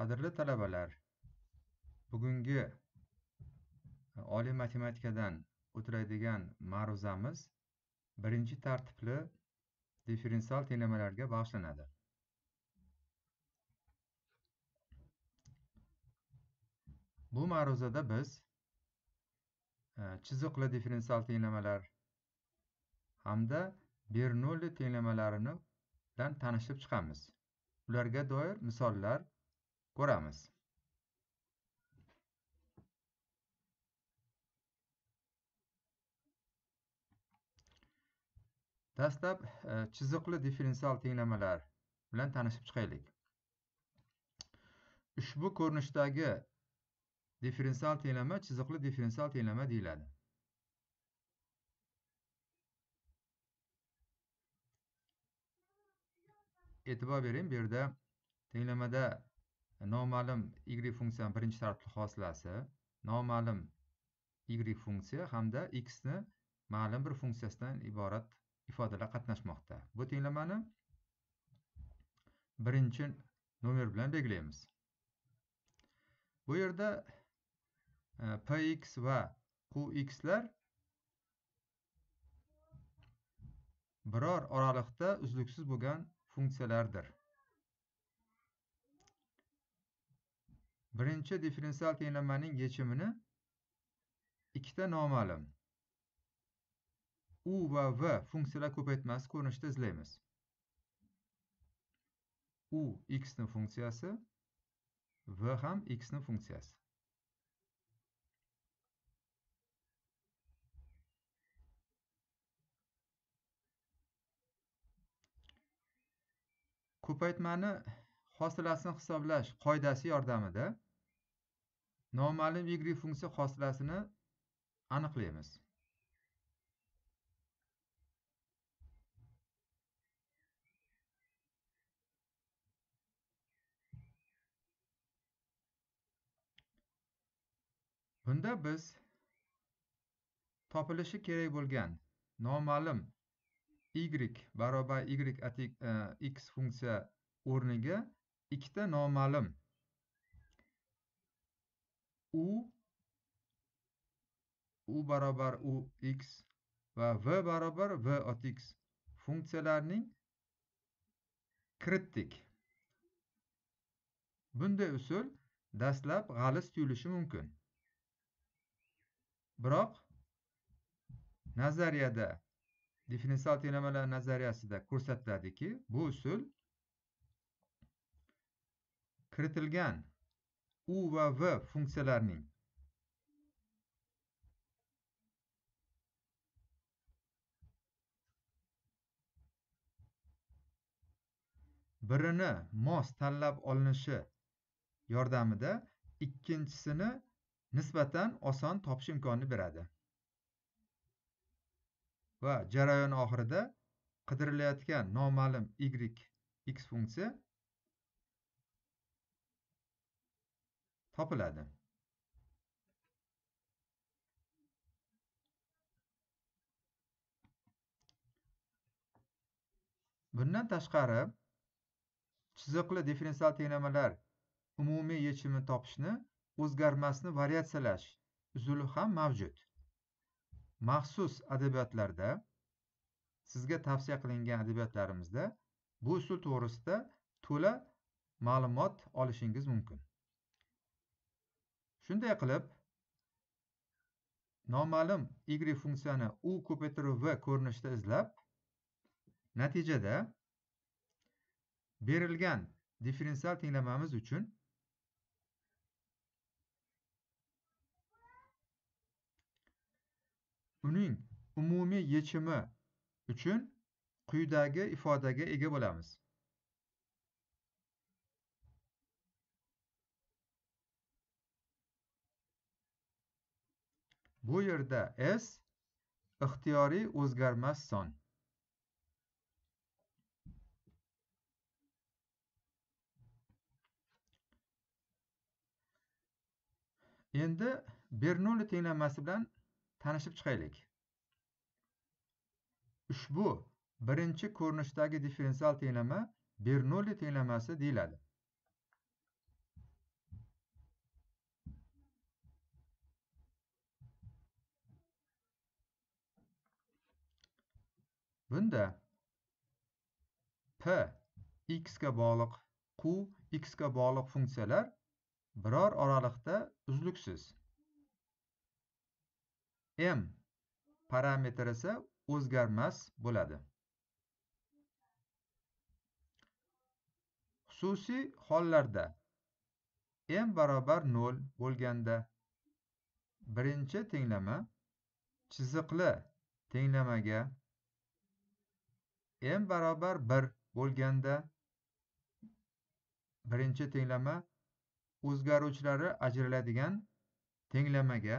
Qadrli talabalar, bugungi oliy matematikadan o'tiladigan ma'ruzamiz birinchi tartibli differensial tenglamalarga bag'ishlanadi. Bu ma'ruzada biz chiziqli differensial tenglamalar hamda Bernoulli tenglamalarini tanishib chiqamiz. Ularga doir misollar ko'ramiz. Dastlab chiziqli differensial tenglamalar bilan tanishib chiqaylik. Ushbu ko'rinishdagi differensial tenglama chiziqli differensial tenglama deyiladi. E'tibor bering, bu yerda tenglamada noma'lum y funksiyani birinchi tartibli hosilasi, noma'lum y funksiya hamda x ni ma'lum bir funksiyasidan iborat ifodalar qatnashmoqda. Bu tenglamani birinchi nomer bilan belgilaymiz. Bu yerda px va qxlar biror oralikda uzluksiz bo'lgan funksiyalardir. Birinchi differensial tenglamaning yechimini ikkita noma'lum u va v funksiyalar ko'paytmasi ko'rinishida izlaymiz. U x ning funksiyasi, v ham x ning funksiyasi. Ko'paytmani hosilasini hisoblash qoidasi yordamida noma'lum y funksiya hosilasini aniqlaymiz. Bunda biz topilishi kerak bo'lgan noma'lum y barobar y x funksiya o'rniga ikkita noma'lum u barobar u x va v barobar v ot x funksiyalarning kiritdik. Bunday usul dastlab g'aliz tuyulishi mumkin. Biroq nazariyada, differensial tenglamalar nazariyasida ko'rsatiladiki, bu usul kiritilgan u va v funksiyalarning birini mos tanlab olinishi yordamida ikkinchisini nisbatan oson topish imkonini beradi. Va jarayon oxirida qidirilayotgan noma'lum x funksiya topiladi. Bundan tashqari, chiziqli differensial tenglamalar umumiy yechimini topishni o'zgarmasni variatsiyalash usuli ham mavjud. Maxsus adabiyotlarda, sizga tavsiya qilingan adabiyotlarimizda bu usul to'g'risida to'la ma'lumot olishingiz mumkin. Shunday qilib, noma'lum y funksiyani u ko'paytirib v ko'rinishida izlab, natijada berilgan differensial tenglamamiz uchun uning umumiy yechimi uchun quyidagi ifodaga ega bo'lamiz. Bu yerda s ixtiyoriy o'zgarmas son. Endi Bernoulli tenglamasi bilan tanishib chiqaylik. Ushbu birinchi ko'rinishdagi differensial tenglama Bernoulli tenglamasi deyiladi. Bunda p x ga bog'liq, q x ga bog'liq funksiyalar biror oralikda uzluksiz. M parametri esa o'zgarmas bo'ladi. Xususiy hollarda m barobar 0 bo'lganda birinchi tenglama chiziqli tenglamaga, m barobar 1 bo'lganda birinchi tenglama o'zgaruvchilari ajraladigan tenglamaga,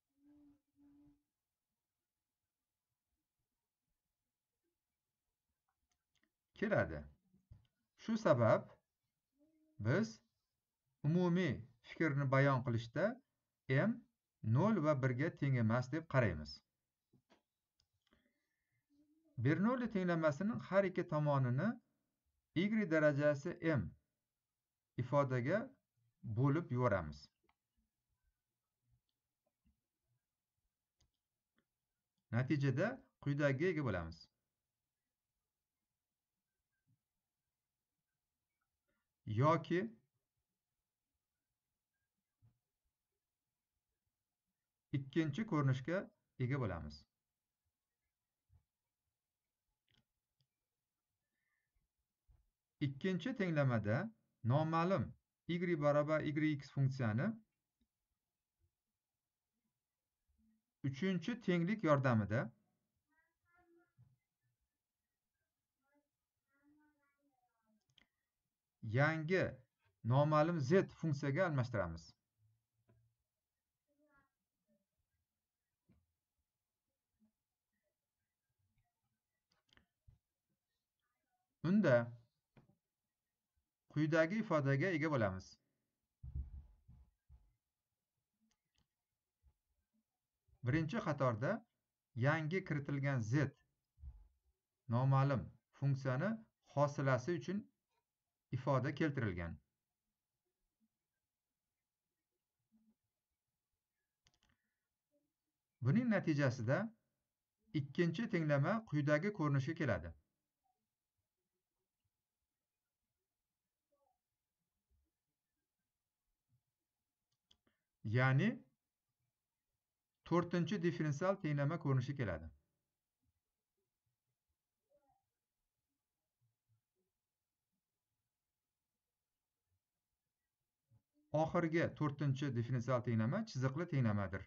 keladi. Shu sabab biz umumiy fikrni bayon qilishda m 0 va 1 ga teng emas deb qaraymiz. Bernoulli tenglamasining har ikki tomonini y darajasi m ifodaga bo'lib yuboramiz. Natijada quyidagiga ega bo'lamiz. Yoki ikkinchi ko'rinishga ega bo'lamiz. Ikkinchi tenglamada noma'lum y barobar yx funksiyani uchinchi tenglik yordamida yangi noma'lum z funksiyaga almashtiramiz. Unda quyidagi ifodaga ega bo'lamiz. Birinchi qatorda yangi kiritilgan z noma'lum funksiyani hosilasi uchun ifoda keltirilgan. Buning natijasida ikkinchi tenglama quyidagi ko'rinishga keladi. Ya'ni to'rtinchi differensial tenglama ko'rinishi keladi. Oxirgi to'rtinchi differensial tenglama chiziqli tenglamadir.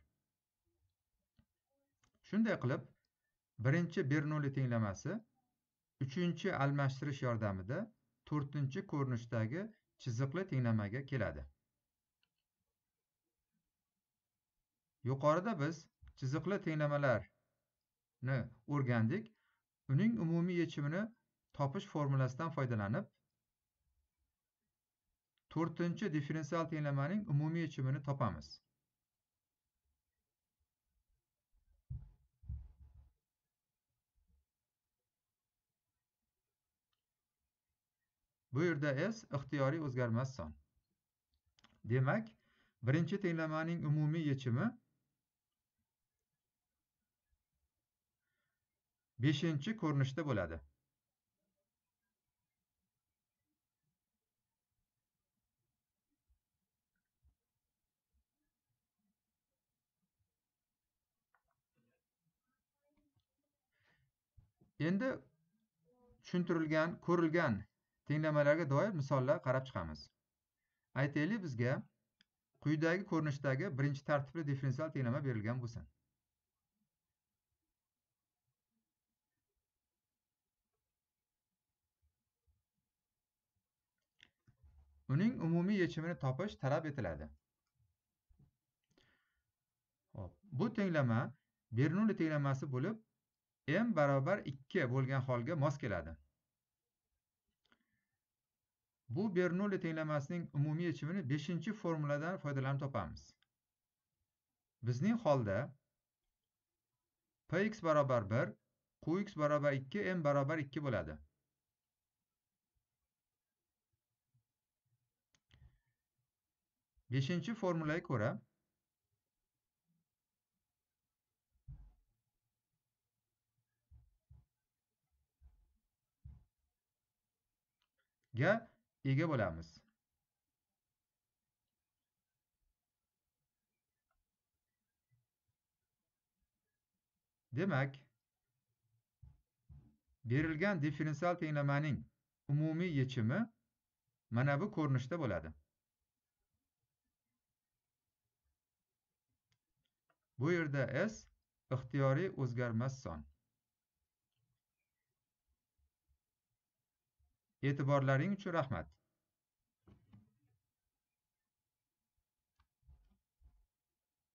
Shunday qilib, birinchi Bernoulli tenglamasi uchinchi almashtirish yordamida to'rtinchi ko'rinishdagi chiziqli tenglamaga keladi. Yuqorida biz chiziqli tenglamalarni o'rgandik. Uning umumiy yechimini topish formulasidan foydalanib, to'rtinchi differensial tenglamaning umumiy yechimini topamiz. Bu yerda s ixtiyoriy o'zgarmas son. Demak, birinchi tenglamaning umumiy yechimi 5-chi ko'rinishda bo'ladi. Endi tushuntirilgan, ko'rilgan tenglamalarga doir misollar qarab chiqamiz. Aytaylik, bizga quyidagi ko'rinishdagi birinchi tartibli differensial tenglama berilgan bo'lsin. Uning umumiy yechimini topish talab etiladi. Bu tenglama Bernoulli tenglamasi bo'lib, m barobar 2 bo'lgan holga mos keladi. Bu Bernoulli tenglamasining umumiy yechimini 5-chi formuladan foydalanib topamiz. Bizning holda px barobar 1, qx barobar 2, m barobar 2 bo'ladi. Beshinchi formulaga ko'ra ga ega bo'lamiz. Demak, berilgan differensial tenglamaning umumiy yechimi mana bu ko'rinishda bo'ladi. Bu yerda S ixtiyoriy o'zgarmas son. E'tiborlaring uchun rahmat.